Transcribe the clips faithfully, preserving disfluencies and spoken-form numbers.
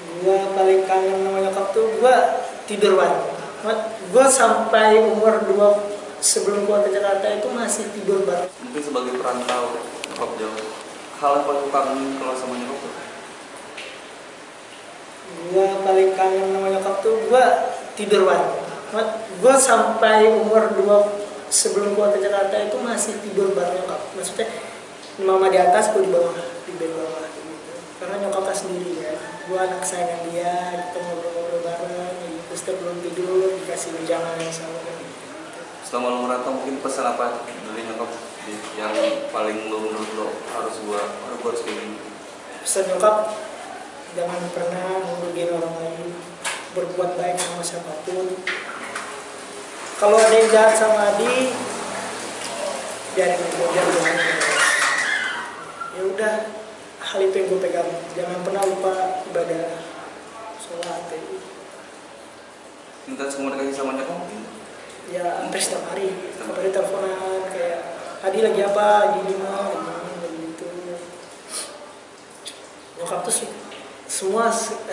Gua paling kangen sama nyokap tuh gua tidur bareng. Gua sampai umur dua sebelum gua ke Jakarta itu masih tidur bareng. Mungkin sebagai perantau nyokap jauh, hal yang paling kangen kalau sama nyokap tuh? Gua paling kangen sama nyokap tuh gua tidur bareng. Gua sampai umur dua sebelum gua ke Jakarta itu masih tidur bareng nyokap. Maksudnya mama di atas, gua di bawah, di bed bawah gitu. Karena nyokapnya sendiri ya. Gua anak sayangan dia, kita ngobrol-ngobrol bareng, gitu. Setiap belum tidur dikasih wejangan yang sama. Gitu. Selama lo merantau mungkin pesan apa dari nyokap yang paling lo menurut lo harus gua harus gua harus kayak gini? Pesan nyokap, jangan pernah ngerugiin orang lain, berbuat baik sama siapapun. Kalau ada yang jahat sama Adi, biarin aja, biar jangan. Ya udah, hal itu yang gue pegang. Jangan pernah lupa ibadah, sholat. Intens komunikasi sama nyokap mungkin? Ya hampir setiap hari, setiap hari teleponan kayak Adi lagi apa, lagi di mana, lagi gitu. Nyokap tuh semua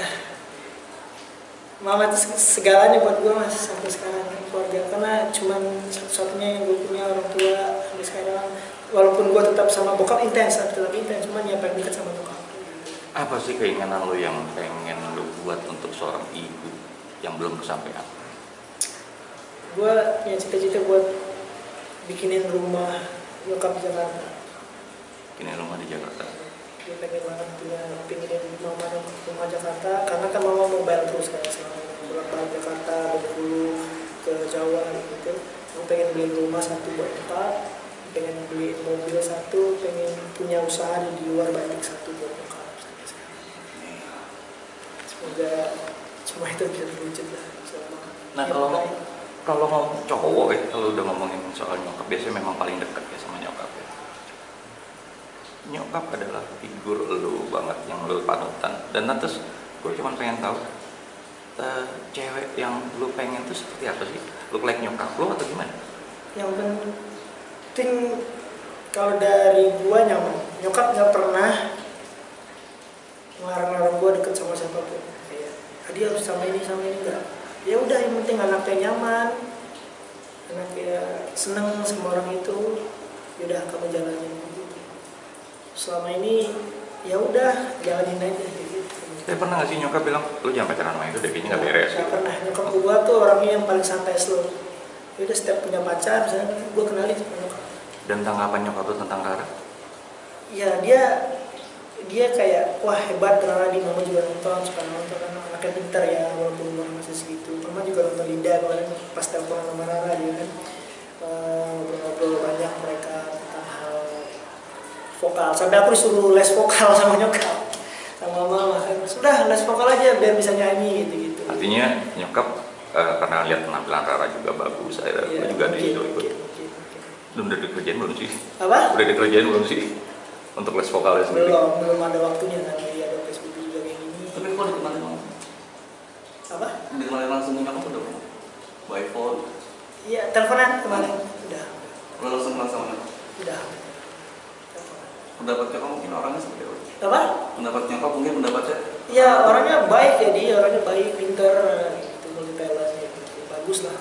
mama itu segalanya buat gue masih sampai sekarang keluarga, karena cuman satu-satunya yang gue punya orang tua sampai sekarang. Walaupun gue tetap sama bokap intens, tetap intens, cuman yang paling dekat sama bokap. Apa sih keinginan lo yang pengen lo buat untuk seorang ibu yang belum kesampaian? Gue punya cita-cita buat bikinin rumah nyokap di Jakarta. Bikinin rumah di Jakarta. Gue pengen banget punya bikinin mama rumah Jakarta, karena kan mama mobile terus kan selama bolak-balik Jakarta, Bengkulu, ke Jawa gitu. Gue pengen beli rumah satu buat nyokap, pengen beli mobil satu, pengen punya usaha di luar balik satu buat nyokap. Semoga semua itu bisa terwujud lah. Nah kalau kalau ngomong cowok ya, kalau udah ngomongin soal nyokap, biasanya memang paling dekat ya sama nyokap ya. Nyokap adalah figur lu banget yang lu panutan. Dan terus gue cuma pengen tahu uh, cewek yang lu pengen tuh seperti apa sih? Lu like nyokap lu atau gimana? Yang penting kalau dari gua nyaman. Nyokap nggak pernah ngelarang-larang gua deket sama siapapun. Kayak Adi harus sama ini sama ini enggak. Ya udah, yang penting anaknya nyaman, anaknya seneng sama orang itu, yaudah kamu jalanin. Selama ini ya udah jalanin aja gitu. Tapi pernah nggak sih nyokap bilang lu jangan pacaran sama itu, deh kayaknya nggak beres? Nggak pernah. Nyokap gua tuh orangnya yang paling santai slow. Ya udah, setiap punya pacar misalnya gua kenalin sama nyokap. Dan tanggapan nyokap lu tentang Rara? Ya dia dia kayak wah hebat karena di mama juga nonton, suka nonton, kan anaknya pintar ya walaupun umur masih segitu. Mama juga nonton Linda kemarin pas telepon sama Rara dia kan ngobrol-ngobrol uh, banyak mereka tentang hal vokal. Sampai aku disuruh les vokal sama nyokap, sama mama kan, sudah les vokal aja biar bisa nyanyi gitu-gitu. Artinya nyokap uh, karena lihat penampilan Rara juga bagus, saya ya, juga ada itu ikut. Belum udah dikerjain belum sih? Apa? Udah dikerjain belum sih? Untuk les vokalnya sendiri? Belum, belum ada waktunya kan, jadi ada Facebook juga kayak gini. Tapi kok dikenalin langsung? Apa? Dikenalin langsung nyokap udah belum? By phone? Iya, teleponan kemarin. Udah. Udah langsung kenal sama nyokap? Udah. Pendapat nyokap mungkin orangnya seperti apa? Apa? Pendapat nyokap mungkin pendapatnya? Ya orangnya baik ya, dia orangnya baik, pintar, gitu, multi talent, gitu. Bagus lah.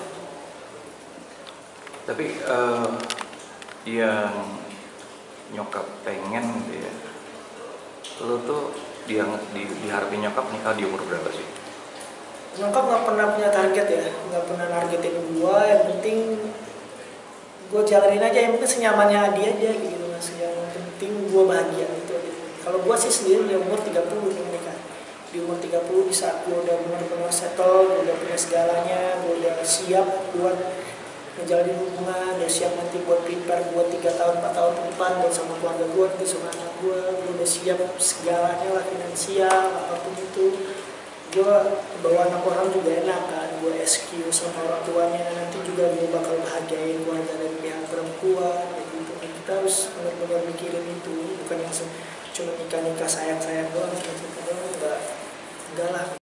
Tapi uh, yang nyokap pengen gitu ya, lo tuh dia di, diharapin nyokap nikah di umur berapa sih? Nyokap nggak pernah punya target ya, nggak pernah nargetin gua. Yang penting gua jalanin aja, yang penting senyamannya dia aja gitu mas. Yang penting gua bahagia gitu. gitu. Kalau gua sih sendiri di umur tiga puluh nikah. Di umur tiga puluh di saat gua udah benar-benar settle, gua udah punya segalanya, gua udah siap buat menjalani hubungan, udah siap nanti buat prepare buat tiga tahun, empat tahun ke depan buat sama keluarga gue, gitu sama anak gue. Gue udah siap segalanya lah, finansial, apapun itu. Gue bawa anak orang juga enak kan, gue S Q sama orang tuanya, nanti juga gue bakal bahagiain keluarga dan pihak perempuan gitu. Kita harus benar-benar mikirin itu, bukan yang cuma nikah-nikah sayang-sayang doang, cuma-cuma doang, enggak, enggak lah.